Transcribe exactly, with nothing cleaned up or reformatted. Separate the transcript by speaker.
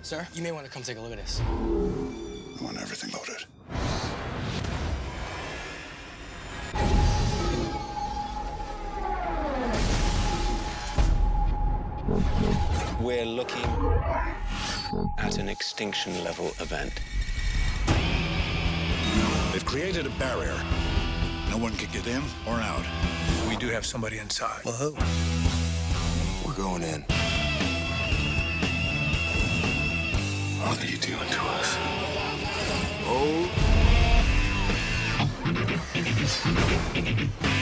Speaker 1: Sir, you may want to come take a look at this.
Speaker 2: I want everything loaded.
Speaker 3: We're looking at an extinction level event.
Speaker 2: They've created a barrier. No one can get in or out.
Speaker 4: We do have somebody inside.
Speaker 3: Well, who?
Speaker 2: We're going in. What are you doing to us? Oh.